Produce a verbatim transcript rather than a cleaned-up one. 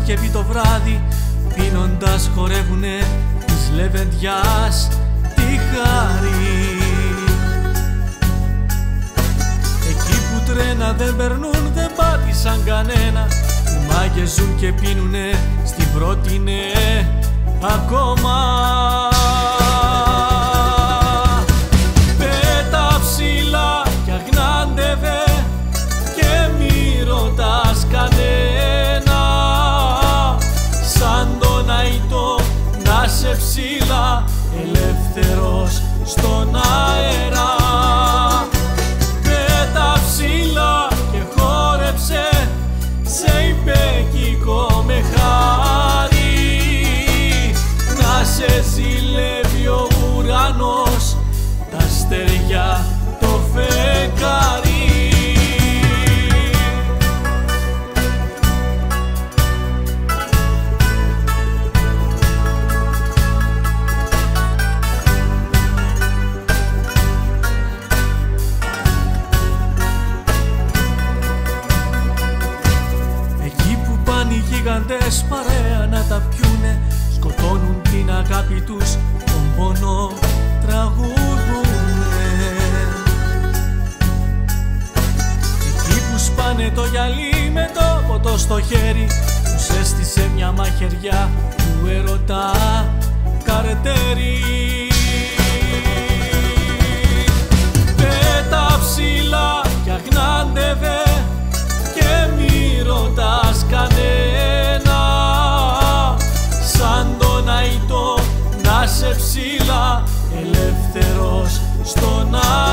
Παρασκευή το βράδυ, πίνοντας χορεύουνε της λεβεντιάς τη χαρή. Εκεί που τρένα δεν περνούν, δεν πάτησαν κανένα, οι μάγκες ζουν και πίνουνε, στην πρώτη ναι ακόμα. Πέτα ψηλά κι αγνάντευε και μη ρωτάς κανένα, σαν τον αϊτό να σε ψηλά, ελεύθερος στον αέρα. Πέτα ψηλά και χόρεψε σε υπέκικο με χάρη, να σε ζηλεύει ο ουρανός, τα αστέρια το φεγγάρι. Γίγαντες παρέα να τα πιούνε, σκοτώνουν την αγάπη τους, τον πόνο τραγουδούνε. Εκεί που σπάνε το γυαλί με το ποτό στο χέρι, τους έστησε μια μαχαιριά του έρωτα καρτέρι. Πέτα ψηλά κι αγνάντευε και μη ρωτάς κανένα, σαν τον αϊτό να σε ψηλά, ελεύθερος στον αέρα.